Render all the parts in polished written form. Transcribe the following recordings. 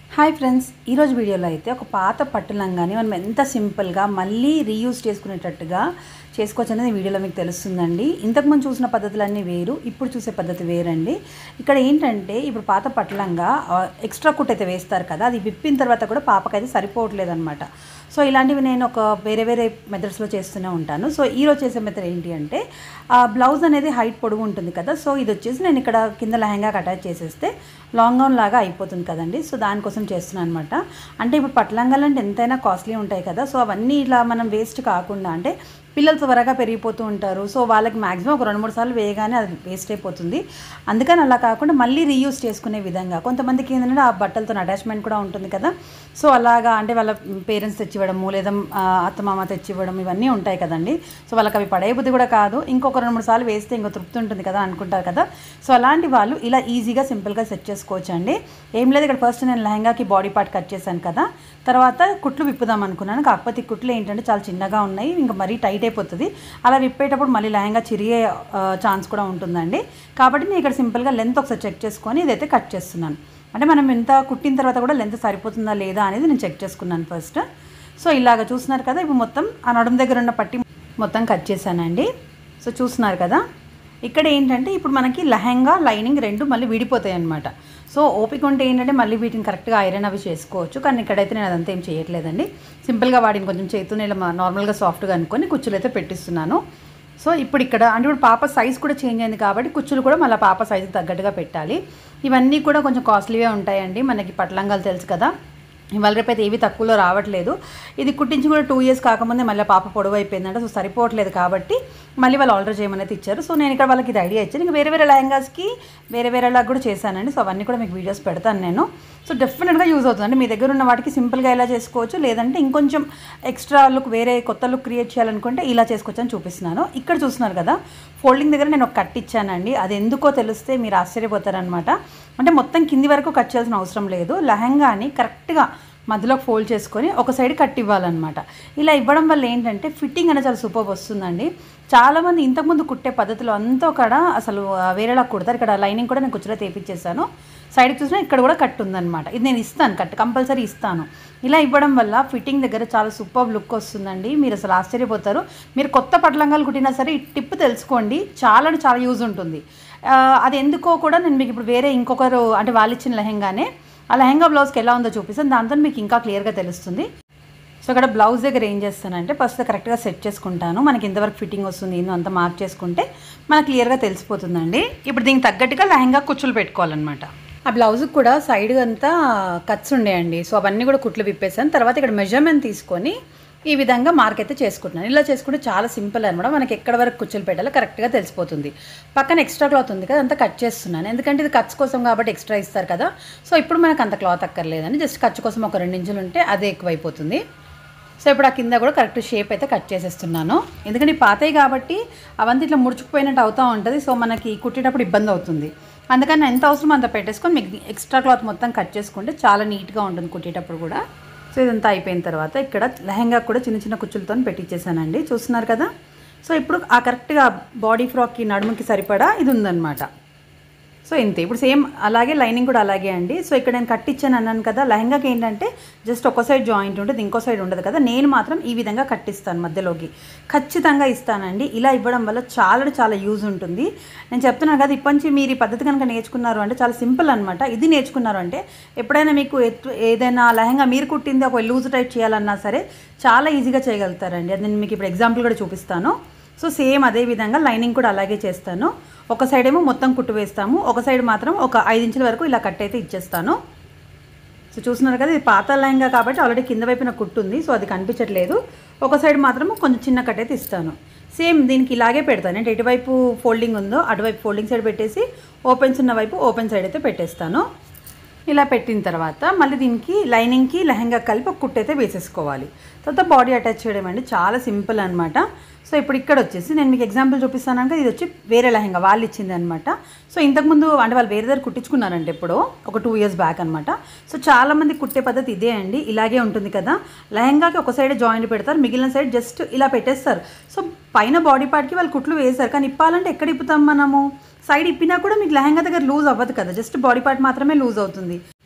Hi friends, ఈరోజు వీడియోలో అయితే ఒక పాత పట్టు లంగాని మనం ఎంత సింపుల్గా మళ్ళీ రీయూజ్ చేసుకునేటట్టుగా చేసుకోవచ్చు అనేది వీడియోలో మీకు తెలుస్తుందండి. ఇంతకుముందు చూసిన పద్ధతులన్నీ వేరు, ఇప్పుడు చూసే పద్ధతి వేరండి. ఇక్కడ ఏంటంటే ఇప్పుడు పాత పట్టు లంగా ఎక్స్ట్రా కుట్ అయితే వేస్తారు కదా, అది విప్పిన తర్వాత కూడా పాపకైతే సరిపోవట్లేదు అనమాట. సో ఇలాంటివి నేను ఒక వేరే మెథడ్స్లో చేస్తూనే ఉంటాను. సో ఈరోజు చేసే మెథడ్ ఏంటి అంటే బ్లౌజ్ అనేది హైట్ పొడుగు ఉంటుంది కదా, సో ఇది వచ్చేసి నేను ఇక్కడ కింద లెహంగాకి అటాచ్ చేసేస్తే లాంగ్ గౌన్ లాగా అయిపోతుంది కదండి. సో దానికోసం చేస్తున్నాను అనమాట. అంటే ఇప్పుడు పట్టు లంగాలు అంటే ఎంతైనా కాస్ట్లీ ఉంటాయి కదా, సో అవన్నీ ఇలా మనం వేస్ట్ కాకుండా, అంటే పిల్లలు త్వరగా పెరిగిపోతూ ఉంటారు, సో వాళ్ళకి మ్యాక్సిమం ఒక 2-3 సార్లు వేయగానే అది వేస్ట్ అయిపోతుంది. అందుకని అలా కాకుండా మళ్ళీ రీయూజ్ చేసుకునే విధంగా, కొంతమందికి ఏంటంటే ఆ బట్టలతో అటాచ్మెంట్ కూడా ఉంటుంది కదా, సో అలాగా అంటే వాళ్ళ పేరెంట్స్ తెచ్చివ్వడము లేదా అత్తమామ తెచ్చివ్వడం ఇవన్నీ ఉంటాయి కదండి. సో వాళ్ళకి అవి పడే బుద్ధి కూడా కాదు, ఇంకొక 2-3 సార్లు వేస్తే ఇంకో తృప్తి ఉంటుంది కదా అనుకుంటారు కదా. సో అలాంటి వాళ్ళు ఇలా ఈజీగా సింపుల్గా సెట్ చేసుకోవచ్చు అండి. ఏం లేదు, ఇక్కడ ఫస్ట్ నేను లెహంగాకి బాడీ పార్ట్ కట్ చేశాను కదా, తర్వాత కుట్లు విప్పుదాం అనుకున్నాను. కాకపోతే ఈ కుట్లు ఏంటంటే చాలా చిన్నగా ఉన్నాయి, ఇంకా మరీ టైట్ అయిపోతుంది. అలా విప్పేటప్పుడు మళ్ళీ లెహంగా చిరిగే ఛాన్స్ కూడా ఉంటుందండి. కాబట్టి నేను ఇక్కడ సింపుల్గా లెంత్ ఒకసారి చెక్ చేసుకొని ఇదైతే కట్ చేస్తున్నాను. అంటే మనం ఎంత కుట్టిన తర్వాత కూడా లెంత్ సరిపోతుందా లేదా అనేది నేను చెక్ చేసుకున్నాను ఫస్ట్. సో ఇలాగ చూస్తున్నారు కదా, ఇప్పుడు మొత్తం ఆ నడుము దగ్గర ఉన్న పట్టి మొత్తం కట్ చేశానండి. సో చూస్తున్నారు కదా, ఇక్కడ ఏంటంటే ఇప్పుడు మనకి లెహంగా లైనింగ్ రెండు మళ్ళీ విడిపోతాయి అన్నమాట. సో ఓపిక ఉంటే ఏంటంటే మళ్ళీ వీటిని కరెక్ట్గా ఐరన్ అవి చేసుకోవచ్చు, కానీ ఇక్కడైతే నేను అదంతా ఏం చేయట్లేదండి. సింపుల్గా వాడిని కొంచెం చేతుని ఇలా నార్మల్గా సాఫ్ట్గా అనుకొని కుచ్చులు అయితే పెట్టిస్తున్నాను. సో ఇప్పుడు ఇక్కడ అంటే ఇప్పుడు పాప సైజ్ కూడా చేంజ్ అయింది కాబట్టి కుచ్చులు కూడా మళ్ళీ పాప సైజుకి తగ్గట్టుగా పెట్టాలి. ఇవన్నీ కూడా కొంచెం కాస్ట్లీవే ఉంటాయండి, మనకి పట్టు లంగాలు తెలుసు కదా, ఇవాళ రేపు అయితే ఏవి తక్కువలో రావట్లేదు. ఇది కుట్టించి కూడా 2 ఇయర్స్ కాకముందే మళ్ళీ పాప పొడవు అయిపోయిందంటే, సో సరిపోవట్లేదు కాబట్టి మళ్ళీ వాళ్ళు ఆర్డర్ చేయమని అయితే ఇచ్చారు. సో నేను ఇక్కడ వాళ్ళకి ఇది ఐడియా ఇచ్చాను. ఇంకా వేరే లెహంగాస్కి వేరేలాగా కూడా చేశానండి. సో అవన్నీ కూడా మీకు వీడియోస్ పెడతాను నేను. సో డెఫినెట్గా యూజ్ అవుతుంది. అంటే మీ దగ్గర ఉన్న వాటికి సింపుల్గా ఇలా చేసుకోవచ్చు, లేదంటే ఇంకొంచెం ఎక్స్ట్రా లుక్ వేరే కొత్త లుక్ క్రియేట్ చేయాలనుకుంటే ఇలా చేసుకోవచ్చు అని చూపిస్తున్నాను. ఇక్కడ చూస్తున్నారు కదా, ఫోల్డింగ్ దగ్గర నేను ఒక కట్ ఇచ్చానండి. అది ఎందుకో తెలిస్తే మీరు ఆశ్చర్యపోతారనమాట. అంటే మొత్తం కింది వరకు కట్ చేయాల్సిన అవసరం లేదు, లెహంగాని కరెక్ట్గా మధ్యలోకి ఫోల్డ్ చేసుకొని ఒక సైడ్ కట్ ఇవ్వాలన్నమాట. ఇలా ఇవ్వడం వల్ల ఏంటంటే ఫిట్టింగ్ అనేది చాలా సూపర్ వస్తుందండి. చాలామంది ఇంతకుముందు కుట్టే పద్ధతిలో అంతా కూడా అసలు వేరేలా కుడతారు. ఇక్కడ లైనింగ్ కూడా నేను కుచ్చులో తెప్పించేసాను. సైడ్కి చూసినా ఇక్కడ కూడా కట్ ఉందన్నమాట. ఇది నేను ఇస్తాను, కట్ కంపల్సరీ ఇస్తాను. ఇలా ఇవ్వడం వల్ల ఫిట్టింగ్ దగ్గర చాలా సూపర్ లుక్ వస్తుందండి. మీరు అసలు ఆశ్చర్యపోతారు. మీరు కొత్త పట్టు లంగాలు కుట్టినా సరే ఈ టిప్ తెలుసుకోండి, చాలా యూజ్ ఉంటుంది. అది ఎందుకో కూడా నేను మీకు ఇప్పుడు వేరే ఇంకొకరు అంటే వాళ్ళు ఇచ్చిన లెహంగానే ఆ లెహంగా బ్లౌజ్కి ఎలా ఉందో చూపిస్తాను, దాంతో మీకు ఇంకా క్లియర్గా తెలుస్తుంది. సో ఇక్కడ బ్లౌజ్ దగ్గర ఏం చేస్తానంటే ఫస్ట్ కరెక్ట్గా సెట్ చేసుకుంటాను. మనకి ఎంతవరకు ఫిట్టింగ్ వస్తుంది ఏందో అంతా మార్క్ చేసుకుంటే మనకు క్లియర్గా తెలిసిపోతుందండి. ఇప్పుడు దీనికి తగ్గట్టుగా లెహంగా కుచ్చులు పెట్టుకోవాలన్నమాట. ఆ బ్లౌజ్కి కూడా సైడ్ అంతా కట్స్ ఉండేయండి. సో అవన్నీ కూడా కుట్లు విప్పేసాను. తర్వాత ఇక్కడ మెజర్మెంట్ తీసుకొని ఈ విధంగా మార్క్ అయితే చేసుకుంటున్నాను. ఇలా చేసుకుంటే చాలా సింపుల్ అనమాట. మనకి ఎక్కడ వరకు కుచ్చులు పెట్టాలో కరెక్ట్గా తెలిసిపోతుంది. పక్కన ఎక్స్ట్రా క్లాత్ ఉంది కదా, అంతా కట్ చేస్తున్నాను. ఎందుకంటే ఇది కట్స్ కోసం కాబట్టి ఎక్స్ట్రా ఇస్తారు కదా. సో ఇప్పుడు మనకు అంత క్లాత్ అక్కర్లేదని జస్ట్ ఖర్చు కోసం ఒక 2 ఇంచులు ఉంటే అదే ఎక్కువైపోతుంది. సో ఇప్పుడు ఆ కింద కూడా కరెక్ట్ షేప్ అయితే కట్ చేసేస్తున్నాను. ఎందుకంటే పాతయి కాబట్టి అవంతా ఇట్లా ముడుచుకుపోయినట్టు అవుతూ ఉంటుంది. సో మనకి కుట్టేటప్పుడు ఇబ్బంది అవుతుంది. అందుకని ఎంత అవసరం అంత పెట్టేసుకొని మీకు ఎక్స్ట్రా క్లాత్ మొత్తం కట్ చేసుకుంటే చాలా నీట్గా ఉంటుంది కుట్టేటప్పుడు కూడా. సో ఇదంతా అయిపోయిన తర్వాత ఇక్కడ లెహంగా కూడా చిన్న కుచ్చులతో పెట్టించేసానండి. చూస్తున్నారు కదా. సో ఇప్పుడు ఆ కరెక్ట్గా బాడీ ఫ్రాక్కి నడుముకి సరిపడా ఇది ఉందన్నమాట. సో ఇంతే. ఇప్పుడు సేమ్ అలాగే లైనింగ్ కూడా అలాగే అండి. సో ఇక్కడ నేను కట్ ఇచ్చాను అన్నాను కదా, లెహంగాకి ఏంటంటే జస్ట్ ఒక సైడ్ జాయింట్ ఉంటుంది, ఇంకో సైడ్ ఉండదు కదా. నేను మాత్రం ఈ విధంగా కట్టిస్తాను, మధ్యలోకి ఖచ్చితంగా ఇస్తానండి. ఇలా ఇవ్వడం వల్ల చాలా యూజ్ ఉంటుంది. నేను చెప్తున్నాను కదా, ఇప్పటి నుంచి మీరు ఈ పద్ధతి కనుక నేర్చుకున్నారు అంటే చాలా సింపుల్ అనమాట. ఇది నేర్చుకున్నారు అంటే ఎప్పుడైనా మీకు ఏదైనా లెహంగా మీరు కుట్టింది ఒక లూజ్ టైప్ చేయాలన్నా సరే చాలా ఈజీగా చేయగలుగుతారండి. అది నేను మీకు ఇప్పుడు ఎగ్జాంపుల్ కూడా చూపిస్తాను. సో సేమ్ అదే విధంగా లైనింగ్ కూడా అలాగే చేస్తాను. ఒక సైడ్ ఏమో మొత్తం కుట్టు వేస్తాము, ఒక సైడ్ మాత్రం ఒక 5 ఇంచుల వరకు ఇలా కట్ అయితే ఇచ్చేస్తాను. సో చూస్తున్నారు కదా, ఇది పాత లెహంగా కాబట్టి ఆల్రెడీ కింద వైపున కుట్టు ఉంది, సో అది కనిపించట్లేదు. ఒక సైడ్ మాత్రం కొంచెం చిన్న కట్ అయితే ఇస్తాను. సేమ్ దీనికి ఇలాగే పెడతాను. అంటే ఎటువైపు ఫోల్డింగ్ ఉందో అటువైపు ఫోల్డింగ్ సైడ్ పెట్టేసి ఓపెన్స్ ఉన్న వైపు ఓపెన్ సైడ్ అయితే పెట్టేస్తాను. ఇలా పెట్టిన తర్వాత మళ్ళీ దీనికి లైనింగ్కి లెహంగా కలిపి ఒక కుట్టు అయితే వేసేసుకోవాలి. తర్వాత బాడీ అటాచ్ చేయడం అండి, చాలా సింపుల్ అనమాట. సో ఇప్పుడు ఇక్కడ వచ్చేసి నేను మీకు ఎగ్జాంపుల్ చూపిస్తాను అంటే ఇది వచ్చి వేరే లెహంగా వాళ్ళు ఇచ్చింది అనమాట. సో ఇంతకుముందు అంటే వాళ్ళు వేరే దగ్గర కుట్టించుకున్నారంటే ఎప్పుడో ఒక 2 ఇయర్స్ బ్యాక్ అనమాట. సో చాలామంది కుట్టే పద్ధతి ఇదే అండి, ఇలాగే ఉంటుంది కదా. లెహంగాకి ఒక సైడ్ జాయింట్ పెడతారు, మిగిలిన సైడ్ జస్ట్ ఇలా పెట్టేస్తారు. సో పైన బాడీ పార్ట్కి వాళ్ళు కుట్లు వేస్తారు, కానీ ఇప్పాలంటే ఎక్కడ ఇప్పుతాం మనము? సైడ్ ఇప్పినా కూడా మీకు లెహంగా దగ్గర లూజ్ అవ్వదు కదా, జస్ట్ బాడీ పార్ట్ మాత్రమే లూజ్ అవుతుంది.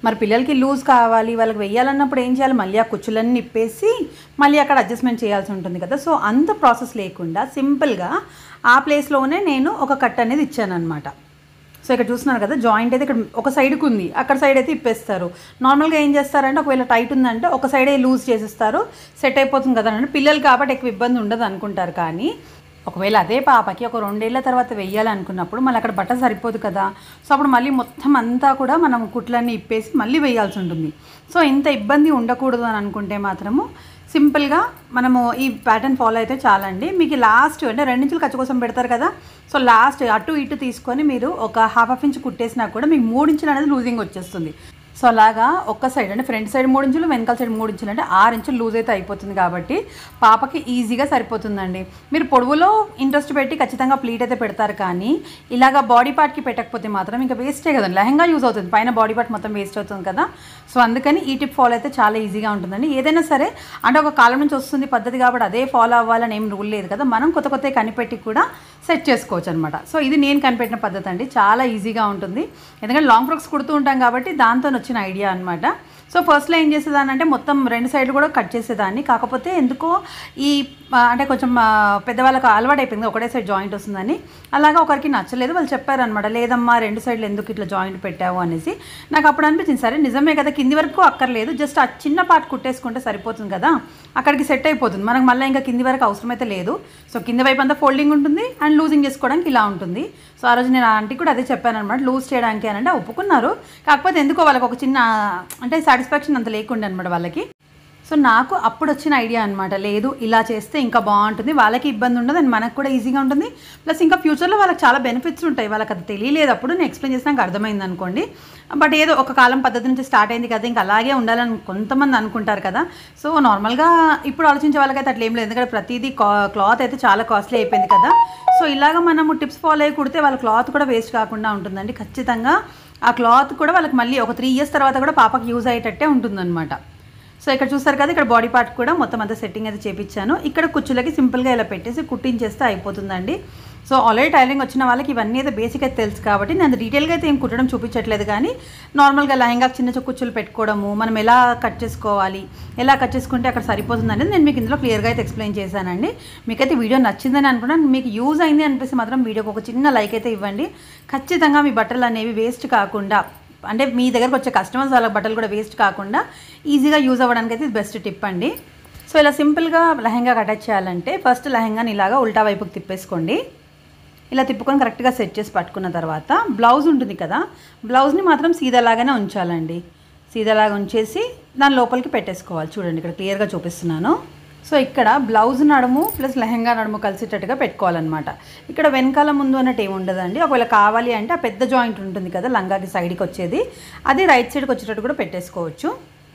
మరి పిల్లలకి లూజ్ కావాలి, వాళ్ళకి వెయ్యాలన్నప్పుడు ఏం చేయాలి, మళ్ళీ ఆ కుచ్చులన్నీ నిప్పేసి మళ్ళీ అక్కడ అడ్జస్ట్మెంట్ చేయాల్సి ఉంటుంది కదా. సో అంత ప్రాసెస్ లేకుండా సింపుల్గా ఆ ప్లేస్లోనే నేను ఒక కట్ అనేది ఇచ్చాను అనమాట. సో ఇక్కడ చూస్తున్నారు కదా, జాయింట్ అయితే ఇక్కడ ఒక సైడ్కి ఉంది, అక్కడ సైడ్ అయితే ఇప్పేస్తారు. నార్మల్గా ఏం చేస్తారంటే ఒకవేళ టైట్ ఉందంటే ఒక సైడే లూజ్ చేసేస్తారు, సెట్ అయిపోతుంది కదా అంటే పిల్లలు కాబట్టి ఎక్కువ ఇబ్బంది ఉండదు అనుకుంటారు. కానీ ఒకవేళ అదే పాపకి ఒక 2 ఏళ్ల తర్వాత వెయ్యాలనుకున్నప్పుడు మళ్ళీ అక్కడ బట్ట సరిపోదు కదా. సో అప్పుడు మళ్ళీ మొత్తం అంతా కూడా మనం కుట్లన్నీ ఇప్పేసి మళ్ళీ వేయాల్సి ఉంటుంది. సో ఇంత ఇబ్బంది ఉండకూడదు అని అనుకుంటే మాత్రము సింపుల్గా మనము ఈ ప్యాటర్న్ ఫాలో అయితే చాలండి. మీకు లాస్ట్ అంటే 2 ఇంచులు ఖర్చు కోసం పెడతారు కదా, సో లాస్ట్ అటు ఇటు తీసుకొని మీరు ఒక హాఫ్ ఇంచ్ కుట్టేసినా కూడా మీకు 3 ఇంచులు అనేది లూజింగ్ వచ్చేస్తుంది. సో అలాగా ఒక్క సైడ్ అంటే ఫ్రంట్ సైడ్ 3 ఇంచులు, వెనకాల సైడ్ 3 ఇంచులు అంటే 6 ఇంచులు లూజ్ అయితే అయిపోతుంది. కాబట్టి పాపకి ఈజీగా సరిపోతుందండి. మీరు పొడవులో ఇంట్రెస్ట్ పెట్టి ఖచ్చితంగా ప్లీట్ అయితే పెడతారు, కానీ ఇలాగా బాడీ పార్ట్కి పెట్టకపోతే మాత్రం ఇంకా వేస్టే కదండి, లెహంగా యూజ్ అవుతుంది, పైన బాడీ పార్ట్ మొత్తం వేస్ట్ అవుతుంది కదా. సో అందుకని ఈ టిప్ ఫాలో అయితే చాలా ఈజీగా ఉంటుందండి. ఏదైనా సరే అంటే ఒక కాలం నుంచి వస్తుంది పద్ధతి కాబట్టి అదే ఫాలో అవ్వాలని ఏం రూల్ లేదు కదా, మనం కొత్త కొత్త కనిపెట్టి కూడా సెట్ చేసుకోవచ్చు అనమాట. సో ఇది నేను కనిపెట్టిన పద్ధతి అండి, చాలా ఈజీగా ఉంటుంది. ఎందుకంటే లాంగ్ ఫ్రాక్స్ కుడుతూ ఉంటాం కాబట్టి దాంతో వచ్చిన ఐడియా అనమాట. సో ఫస్ట్లో ఏం చేసేదాన్ని అంటే మొత్తం 2 సైడ్లు కూడా కట్ చేసేదాన్ని. కాకపోతే ఎందుకో ఈ అంటే కొంచెం పెద్దవాళ్ళకి అలవాటు అయిపోయింది ఒకటే సైడ్ జాయింట్ వస్తుందని. అలాగా ఒకరికి నచ్చలేదు, వాళ్ళు చెప్పారనమాట, లేదమ్మా 2 సైడ్లు ఎందుకు ఇట్లా జాయింట్ పెట్టావు అనేసి. నాకు అప్పుడు అనిపించింది సరే నిజమే కదా, కింది వరకు అక్కర్లేదు, జస్ట్ ఆ చిన్న పార్ట్ కుట్టేసుకుంటే సరిపోతుంది కదా, అక్కడికి సెట్ అయిపోతుంది మనకు, మళ్ళీ ఇంకా కింది వరకు అవసరమైతే లేదు. సో కింద వైపు అంతా ఫోల్డింగ్ ఉంటుంది అండ్ లూజింగ్ చేసుకోవడానికి ఇలా ఉంటుంది. సో ఆ రోజు నేను ఆంటీ కూడా అదే చెప్పాను అనమాట, లూజ్ చేయడానికి అని అంటే ఒప్పుకున్నారు. కాకపోతే ఎందుకో వాళ్ళకి ఒక చిన్న అంటే సాటిస్ఫాక్షన్ అంత లేకుండా అనమాట వాళ్ళకి. సో నాకు అప్పుడు వచ్చిన ఐడియా అనమాట, లేదు ఇలా చేస్తే ఇంకా బాగుంటుంది, వాళ్ళకి ఇబ్బంది ఉండదు అండ్ మనకు కూడా ఈజీగా ఉంటుంది, ప్లస్ ఇంకా ఫ్యూచర్లో వాళ్ళకి చాలా బెనిఫిట్స్ ఉంటాయి. వాళ్ళకి అది తెలియలేదు, అప్పుడు నేను ఎక్స్ప్లెయిన్ చేసి నాకు అర్థమైంది అనుకోండి. బట్ ఏదో ఒక కాలం పద్ధతి నుంచి స్టార్ట్ అయింది కదా, ఇంకా అలాగే ఉండాలని కొంతమంది అనుకుంటారు కదా. సో నార్మల్గా ఇప్పుడు ఆలోచించే వాళ్ళకైతే అట్లా ఏం లేదు, ఎందుకంటే ప్రతిదీ క్లాత్ అయితే చాలా కాస్ట్లీ అయిపోయింది కదా. సో ఇలాగ మనము టిప్స్ ఫాలో అయ్యి కుడితే వాళ్ళ క్లాత్ కూడా వేస్ట్ కాకుండా ఉంటుందండి. ఖచ్చితంగా ఆ క్లాత్ కూడా వాళ్ళకి మళ్ళీ ఒక 3 ఇయర్స్ తర్వాత కూడా పాపకి యూజ్ అయ్యేటట్టే ఉంటుందన్నమాట. సో ఇక్కడ చూస్తారు కదా, ఇక్కడ బాడీ పార్ట్ కూడా మొత్తం అంతా సెట్టింగ్ అయితే చేపించాను. ఇక్కడ కుచ్చులకి సింపుల్గా ఇలా పెట్టేసి కుట్టించేస్తే అయిపోతుందండి. సో ఆల్రెడీ టైలరింగ్ వచ్చిన వాళ్ళకి ఇవన్నీ అయితే బేసిక్ అయితే తెలుసు కాబట్టి నేను డీటెయిల్గా అయితే ఏం కుట్టడం చూపించట్లేదు, కానీ నార్మల్గా లెహంగా చిన్న కుచ్చులు పెట్టుకోవడము, మనం ఎలా కట్ చేసుకోవాలి, ఎలా కట్ చేసుకుంటే అక్కడ సరిపోతుంది అనేది నేను మీకు ఇందులో క్లియర్గా అయితే ఎక్స్ప్లెయిన్ చేశానండి. మీకైతే వీడియో నచ్చిందని అనుకున్నాను, మీకు యూజ్ అయింది అనిపిస్తే మాత్రం వీడియోకి ఒక చిన్న లైక్ అయితే ఇవ్వండి. ఖచ్చితంగా మీ బట్టలు అనేవి వేస్ట్ కాకుండా, అంటే మీ దగ్గరకు వచ్చే కస్టమర్స్ వాళ్ళ బట్టలు కూడా వేస్ట్ కాకుండా ఈజీగా యూజ్ అవ్వడానికి అయితే ఇది బెస్ట్ టిప్ అండి. సో ఇలా సింపుల్గా లెహంగాకి అటాచ్ చేయాలంటే ఫస్ట్ లెహంగాని ఇలాగా ఉల్టా వైపుకి తిప్పేసుకోండి. ఇలా తిప్పుకొని కరెక్ట్గా సెట్ చేసి పట్టుకున్న తర్వాత బ్లౌజ్ ఉంటుంది కదా, బ్లౌజ్ని మాత్రం సీదాలాగానే ఉంచాలండి. సీదాలాగా ఉంచేసి దాని లోపలికి పెట్టేసుకోవాలి. చూడండి ఇక్కడ క్లియర్గా చూపిస్తున్నాను. సో ఇక్కడ బ్లౌజ్ నడుము ప్లస్ లెహంగా నడుము కలిసేటట్టుగా పెట్టుకోవాలన్నమాట. ఇక్కడ వెనకాల ముందు అన్నట్టు ఏమి ఉండదండి. ఒకవేళ కావాలి అంటే ఆ పెద్ద జాయింట్ ఉంటుంది కదా లంగాకి సైడ్కి వచ్చేది, అది రైట్ సైడ్కి వచ్చేటట్టు కూడా పెట్టేసుకోవచ్చు,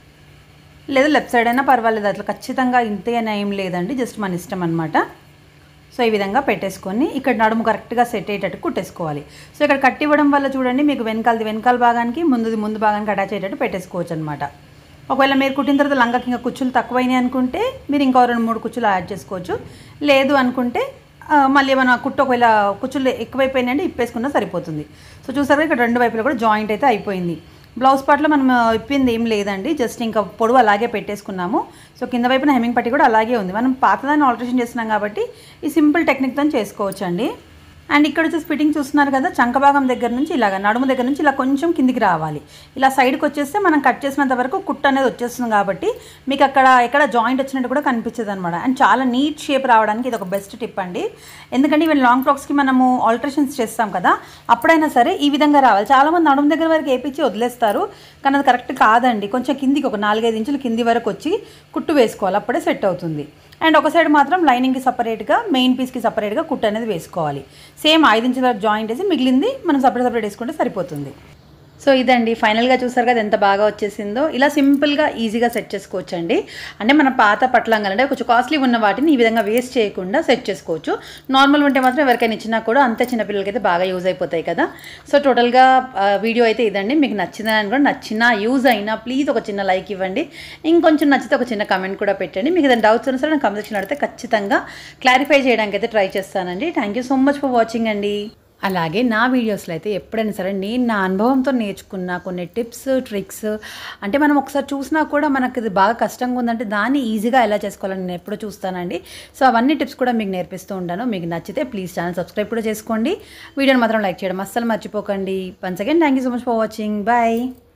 లేదా లెఫ్ట్ సైడ్ అయినా పర్వాలేదు. అట్లా ఖచ్చితంగా ఇంతే అని ఏం లేదండి, జస్ట్ మన ఇష్టం అనమాట. సో ఈ విధంగా పెట్టేసుకొని ఇక్కడ నడుము కరెక్ట్గా సెట్ అయ్యేటట్టు కుట్టేసుకోవాలి. సో ఇక్కడ కట్టి ఇవ్వడం వల్ల చూడండి మీకు వెనకాల భాగానికి ముందు భాగానికి అటాచ్ అయ్యేటట్టు పెట్టేసుకోవచ్చు అనమాట. ఒకవేళ మీరు కుట్టిన తర్వాత లంగాకి ఇంకా కుచ్చులు తక్కువైనాయి అనుకుంటే మీరు ఇంకో 2-3 కుచ్చులు యాడ్ చేసుకోవచ్చు. లేదు అనుకుంటే మళ్ళీ ఏమైనా ఒకవేళ కుచ్చులు ఎక్కువైపోయినాయి అంటే ఇప్పేసుకున్నా సరిపోతుంది. సో చూసారా ఇక్కడ 2 వైపులా కూడా జాయింట్ అయితే అయిపోయింది. బ్లౌజ్ పార్ట్లో మనం ఇప్పింది ఏం లేదండి, జస్ట్ ఇంకా పొడవు అలాగే పెట్టేసుకున్నాము. సో కింద వైపున హెమ్మింగ్ పట్టి కూడా అలాగే ఉంది. మనం పాతదాన్ని ఆల్టరేషన్ చేస్తున్నాం కాబట్టి ఈ సింపుల్ టెక్నిక్తో చేసుకోవచ్చు అండి. అండ్ ఇక్కడ వచ్చేసి ఫిట్టింగ్ చూస్తున్నారు కదా, చంక భాగం దగ్గర నుంచి ఇలాగ నడుము దగ్గర నుంచి ఇలా కొంచెం కిందికి రావాలి. ఇలా సైడ్కి వచ్చేస్తే మనం కట్ చేసినంత వరకు కుట్ అనేది వచ్చేస్తుంది కాబట్టి మీకు అక్కడ ఎక్కడ జాయింట్ వచ్చినట్టు కూడా కనిపించదు అనమాట. అండ్ చాలా నీట్ షేప్ రావడానికి ఇది ఒక బెస్ట్ టిప్ అండి. ఎందుకంటే ఇవి లాంగ్ ఫ్రాక్స్కి మనము ఆల్టరేషన్స్ చేస్తాం కదా, అప్పుడైనా సరే ఈ విధంగా రావాలి. చాలామంది నడుము దగ్గర వరకు వేపించి వదిలేస్తారు, కానీ అది కరెక్ట్ కాదండి. కొంచెం కిందికి ఒక 4-5 ఇంచులు కింది వరకు వచ్చి కుట్టు వేసుకోవాలి, అప్పుడే సెట్ అవుతుంది. అండ్ ఒక సైడ్ మాత్రం లైనింగ్కి సపరేట్గా మెయిన్ పీస్కి సపరేట్గా కుట్టు అనేది వేసుకోవాలి. సేమ్ 5 ఇంచుల వరకు జాయింట్ వేసి మిగిలింది మనం సపరేట్ వేసుకుంటే సరిపోతుంది. సో ఇదండి ఫైనల్గా చూసారు కదా ఎంత బాగా వచ్చేసిందో. ఇలా సింపుల్గా ఈజీగా సెట్ చేసుకోవచ్చు అండి. అంటే మన పాత పట్లంగా అంటే కొంచెం కాస్ట్లీ ఉన్న వాటిని ఈ విధంగా వేస్ట్ చేయకుండా సెట్ చేసుకోవచ్చు. నార్మల్ ఉంటే మాత్రం ఎవరికైనా ఇచ్చినా కూడా అంతే చిన్నపిల్లలకి అయితే బాగా యూజ్ అయిపోతాయి కదా. సో టోటల్గా వీడియో అయితే ఇదండి. మీకు నచ్చిందని కూడా నచ్చినా యూజ్ అయినా ప్లీజ్ ఒక చిన్న లైక్ ఇవ్వండి. ఇంకొంచెం నచ్చితే ఒక చిన్న కమెంట్ కూడా పెట్టండి. మీకు ఏదైనా డౌట్స్ ఉన్నా సరే నాకు కమెంట్ సెక్షన్ అడిగితే ఖచ్చితంగా క్లారిఫై చేయడానికి అయితే ట్రై చేస్తానండి. Thank you so much for watching అండి. అలాగే నా వీడియోస్లో అయితే ఎప్పుడైనా సరే నేను నా అనుభవంతో నేర్చుకున్న కొన్ని టిప్స్ ట్రిక్స్ అంటే మనం ఒకసారి చూసినా కూడా మనకు ఇది బాగా కష్టంగా ఉందంటే దాన్ని ఈజీగా ఎలా చేసుకోవాలని నేను ఎప్పుడూ చూస్తానండి. సో అవన్నీ టిప్స్ కూడా మీకు నేర్పిస్తూ ఉంటాను. మీకు నచ్చితే ప్లీజ్ ఛానల్ సబ్స్క్రైబ్ కూడా చేసుకోండి. వీడియోని మాత్రం లైక్ చేయడం అస్సలు మర్చిపోకండి. Once again thank you so much for watching. Bye.